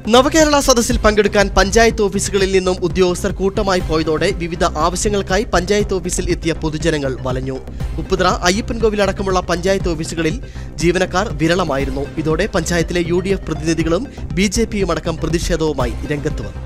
നവകേരള സദസ്സിൽ പങ്കെടുക്കാൻ പഞ്ചായത്ത് ഓഫീസുകളിൽ നിന്നും ഉദ്യോഗസ്ഥർ കൂട്ടമായി പോയതോടെ വിവിധ ആവശ്യങ്ങൾക്കായി പഞ്ചായത്ത് ഓഫീസിൽ എത്തിയ പൊതുജനങ്ങൾ വലഞ്ഞു. ഉപ്പുതറ അയ്യപ്പൻകോവിലടക്കമുള്ള പഞ്ചായത്ത് ഓഫീസുകളിൽ ജീവനക്കാർ വിരളമായിരുന്നു. ഇതോടെ പഞ്ചായത്തിലെ UDF പ്രതിനിധികളും BJPയും അടക്കം പ്രതിഷേധവുമായി രംഗത്ത് വന്നു.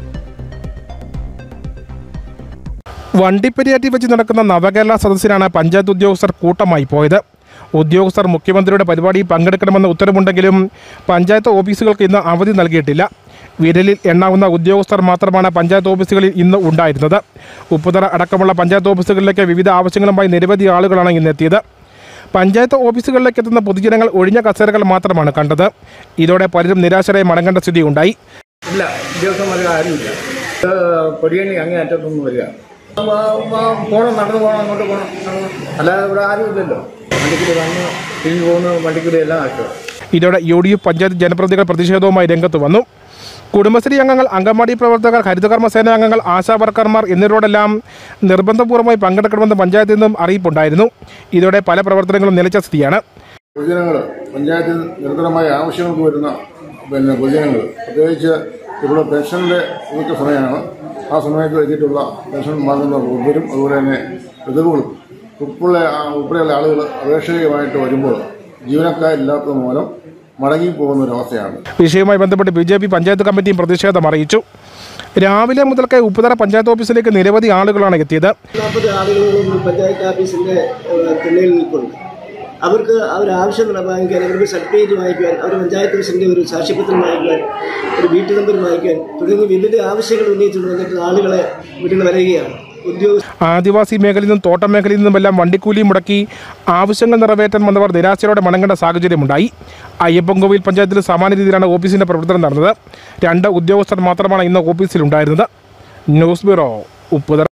വണ്ടിപ്പെരിയാറ്റിൽ വെച്ച് നടക്കുന്ന നവകേരള സദസ്സിലാണ് പഞ്ചായത്ത് ഉദ്യോഗസ്ഥർ കൂട്ടമായി പോയത്. ഉദ്യോഗസ്ഥർ മുഖ്യമന്ത്രിയുടെ പരിപാടിയിൽ പങ്കെടുക്കണമെന്ന ഉത്തരവുണ്ടെങ്കിലും പഞ്ചായത്ത് ഓഫീസുകൾക്ക് ഇന്ന് അവധി നൽകിയിട്ടില്ല. വിരലിൽ എണ്ണാവുന്ന ഉദ്യോഗസ്ഥർ മാത്രമാണ് പഞ്ചായത്ത് ഓഫീസുകളിൽ ഇന്ന് ഉണ്ടായിരുന്നത്. ഉപ്പുതറ അടക്കമുള്ള പഞ്ചായത്ത് ഓഫീസുകളിലേക്ക് വിവിധ ആവശ്യങ്ങളുമായി നിരവധി ആളുകളാണ് ഇന്നെത്തിയത്. പഞ്ചായത്ത് ഓഫീസുകളിലേക്ക് എത്തുന്ന പൊതുജനങ്ങൾ ഒഴിഞ്ഞ കസേരകൾ മാത്രമാണ് കണ്ടത്. ഇതോടെ പലരും നിരാശരായി മടങ്ങേണ്ട സ്ഥിതി ഉണ്ടായി. ഇല്ല, ഉദ്യോഗസ്ഥന്മാർ ആരുമില്ല. പൊടിയണി അങ്ങേ അറ്റത്തൊന്നും വരിക, പോകണം, നടന്നു പോകണം, അങ്ങോട്ട് പോകണം, അല്ലാതെ ഇവിടെ ആരുമില്ലല്ലോ. വണ്ടിക്കൂലി വന്ന് തിരിഞ്ഞു പോകുന്ന വണ്ടിക്കൂലി എല്ലാം ആക്കുക. ഇതോടെ UDF പഞ്ചായത്ത് ജനപ്രതിനിധികൾ പ്രതിഷേധവുമായി രംഗത്ത് വന്നു. കുടുംബശ്രീ അംഗങ്ങൾ, അംഗൻവാടി പ്രവർത്തകർ, ഹരിതകർമ്മ സേന അംഗങ്ങൾ, ആശാ വർക്കർമാർ എന്നിവരോടെല്ലാം നിർബന്ധപൂർവ്വമായി പങ്കെടുക്കണമെന്ന് പഞ്ചായത്തിൽ നിന്നും അറിയിപ്പുണ്ടായിരുന്നു. ഇതോടെ പല പ്രവർത്തനങ്ങളും നിലച്ച സ്ഥിതിയാണ്. പൊതുജനങ്ങൾ പഞ്ചായത്തിൽ നിരന്തരമായ ആവശ്യങ്ങൾക്ക് വരുന്ന പൊതുജനങ്ങൾ, പ്രത്യേകിച്ച് ഇവിടെ പെൻഷൻ്റെ ഒതുക്ക സമയമാണ്. ആ സമയത്ത് എത്തിയിട്ടുള്ള പെൻഷൻ വാങ്ങുന്ന വരും, അതുപോലെ തന്നെ വിധവകളും ഉൾപ്പെടെയുള്ള ആളുകൾ അപേക്ഷകമായിട്ട് വരുമ്പോൾ ജീവനക്കാരില്ലാത്തത് മൂലം മടങ്ങിപ്പോകുന്ന ഒരവസ്ഥയാണ്. വിഷയവുമായി ബന്ധപ്പെട്ട് BJP പഞ്ചായത്ത് കമ്മിറ്റിയും പ്രതിഷേധം അറിയിച്ചു. രാവിലെ മുതൽക്കേ ഉപ്പുതറ പഞ്ചായത്ത് ഓഫീസിലേക്ക് നിരവധി ആളുകളാണ് എത്തിയത്. 40 ആളുകളോളം പഞ്ചായത്ത് ഓഫീസിന്റെ തിണ്ണയിൽ നിൽക്കുന്നുണ്ട്. അവർക്ക് അവരാവശ്യം വാങ്ങിക്കാൻ, അവർക്ക് സർട്ടിഫിക്കറ്റ് വാങ്ങിക്കാൻ, അവർ പഞ്ചായത്ത് ഓഫീസിന്റെ ഒരു സാക്ഷ്യപത്രം വാങ്ങിക്കാൻ, ഒരു വീട്ടു നമ്പർ വാങ്ങിക്കാൻ തുടങ്ങി വിവിധ ആവശ്യങ്ങൾ ഉന്നയിച്ചുകൊണ്ട് വന്നിട്ട് ആളുകളെ വീട്ടിൽ വരികയാണ്. ആദിവാസി മേഖലയിൽ നിന്നും തോട്ടം മേഖലയിൽ നിന്നുമെല്ലാം വണ്ടിക്കൂലി മുടക്കി ആവശ്യങ്ങൾ നിറവേറ്റാൻ വന്നവർ നിരാശയോടെ മടങ്ങേണ്ട സാഹചര്യമുണ്ടായി. അയ്യപ്പൻകോവിൽ പഞ്ചായത്തിൽ സമാന രീതിയിലാണ് ഓഫീസിന്റെ പ്രവർത്തനം നടന്നത്. 2 ഉദ്യോഗസ്ഥർ മാത്രമാണ് ഇന്ന് ഓഫീസിലുണ്ടായിരുന്നത്. News bureau, Upputhara.